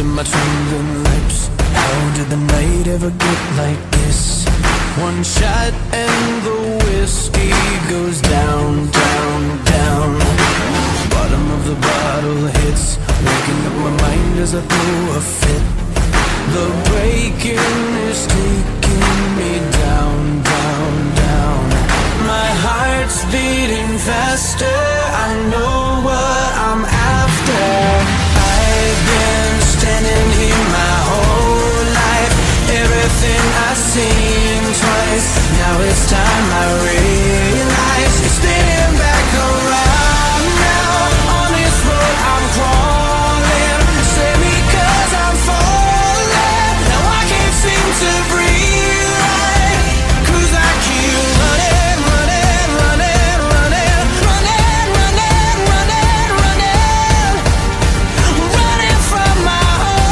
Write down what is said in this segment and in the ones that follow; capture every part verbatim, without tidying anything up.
to my trembling lips. How did the night ever get like this? One shot and the whiskey goes down, down, down. Bottom of the bottle hits, waking up my mind as I throw a fit. The breaking is taking me down, down, down. My heart's beating faster, I know what I'm after. I've been standing here my whole life, everything I've seen twice. Now it's time I realize it's spinning back around now. On this road I'm crawling, save me cause I'm falling. Now I can't seem to breathe right, cause I keep running, running, running, running, running, running, running, running, running from my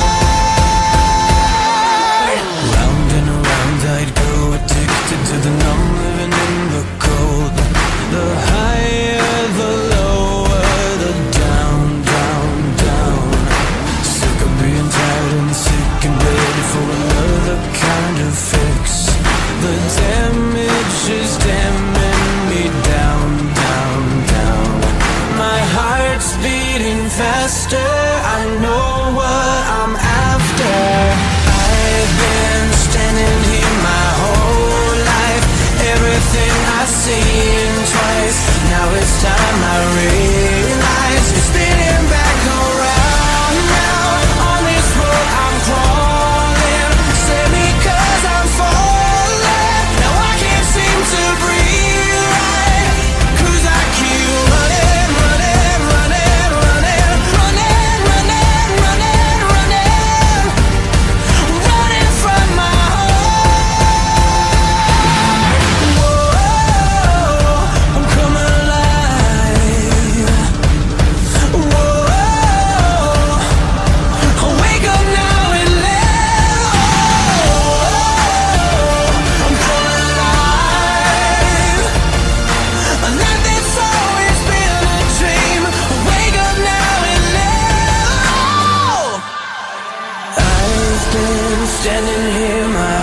heart. Round and around I'd go, addicted to the numb, living in the cold. The higher, the lower, the down, down, down. Sick of being tired and sick and ready for another kind of fix. The damage is damming me down, down, down. My heart's beating faster, I know what I'm after. I've been standing here my whole life, everything I've seen twice. Now it's time I realize it's spinning back around now. On this road I'm crawling, save me cause I'm falling. Now I can't seem to breathe right, cause I keep running, running, running, running, running, running, running, running, running from my heart. Whoa, I'm coming alive. Whoa, I'll wake up now and live. I'm coming alive. Life that's always been a dream. Wake up now and live. I've been standing here my